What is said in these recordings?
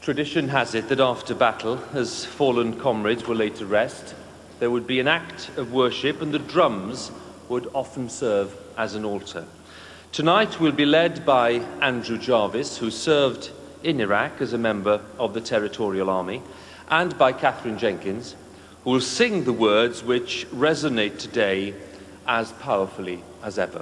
Tradition has it that after battle, as fallen comrades were laid to rest, there would be an act of worship and the drums would often serve as an altar. Tonight we'll be led by Andrew Jarvis, who served in Iraq as a member of the Territorial Army, and by Catherine Jenkins, who will sing the words which resonate today as powerfully as ever.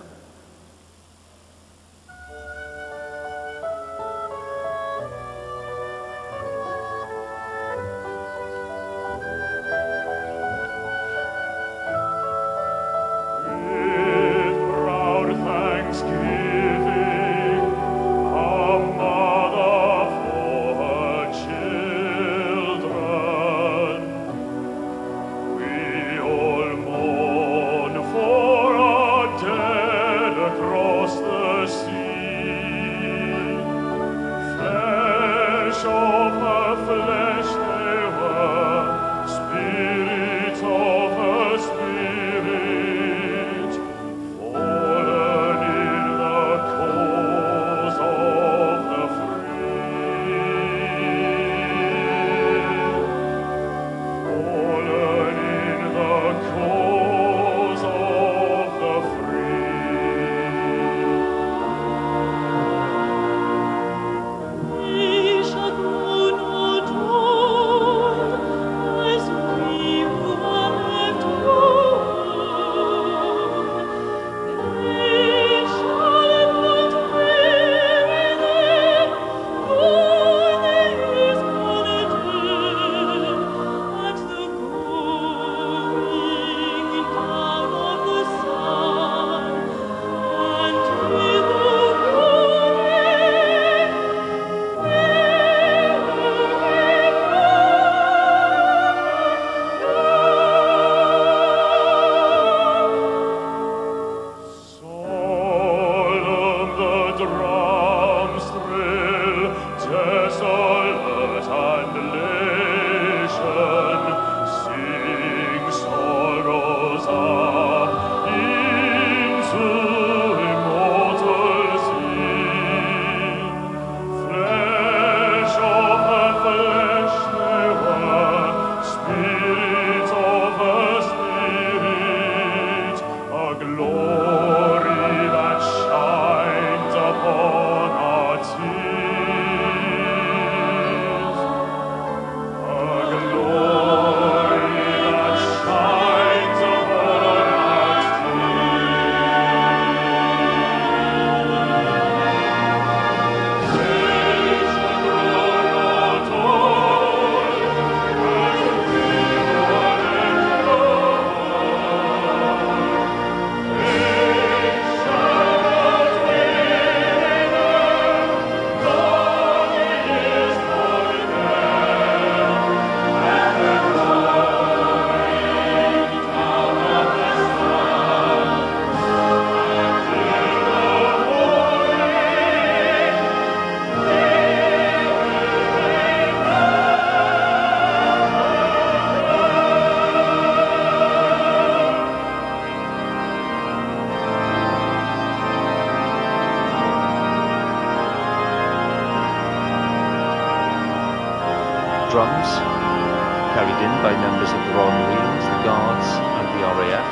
Drums, carried in by members of the Royal Marines, the Guards and the RAF.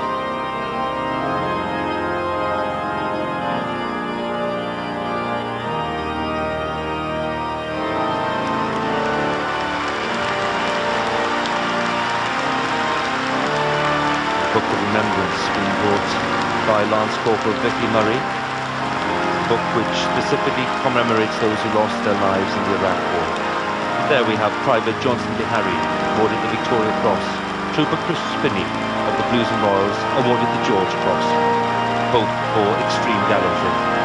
A book of remembrance being brought by Lance Corporal Vicky Murray, a book which specifically commemorates those who lost their lives in the Iraq War. There we have Private Johnson de Harry, awarded the Victoria Cross. Trooper Chris Spinney of the Blues and Royals, awarded the George Cross, both for extreme gallantry.